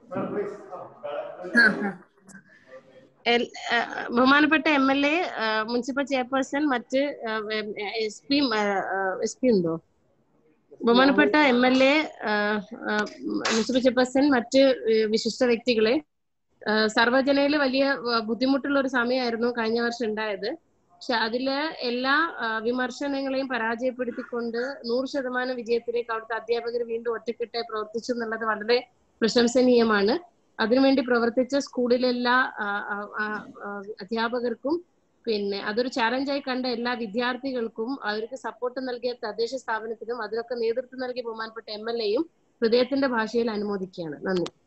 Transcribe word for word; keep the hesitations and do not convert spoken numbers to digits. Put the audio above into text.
ബഹുമാനപ്പെട്ട M L A, municipal chairperson, മറ്റ് S P S P ഉണ്ടോ? ബഹുമാനപ്പെട്ട M L A, municipal chairperson, മറ്റ് വിശിഷ്ട വ്യക്തികളെ, സർവ്വജനയിൽ വലിയ ബുദ്ധിമുട്ടുള്ള ഒരു സമയമായിരുന്നു കഴിഞ്ഞ വർഷം ഉണ്ടായത്. പക്ഷെ അതില് എല്ലാ വിമർശനങ്ങളെയും പരാജയപ്പെടുത്തിക്കൊണ്ട് നൂറ് ശതമാനം വിജയത്തിലേക്ക് അവിടുത്തെ അധ്യാപകർ വീണ്ടും ഒറ്റക്കെട്ടായി പ്രവർത്തിച്ചു എന്നുള്ളത് വളരെ പ്രശംസനീയമാണ്. അതിനുവേണ്ടി പ്രവർത്തിച്ച സ്കൂളിലെ എല്ലാ അധ്യാപകർക്കും, പിന്നെ അതൊരു ചാലഞ്ചായി കണ്ട എല്ലാ വിദ്യാർത്ഥികൾക്കും, അവർക്ക് സപ്പോർട്ട് നൽകിയ തദ്ദേശ സ്ഥാപനത്തിനും അതിനൊക്കെ നേതൃത്വം നൽകിയ ബഹുമാനപ്പെട്ട എം എൽ എയും ഹൃദയത്തിന്റെ ഭാഷയിൽ അനുമോദിക്കുകയാണ്. നന്ദി.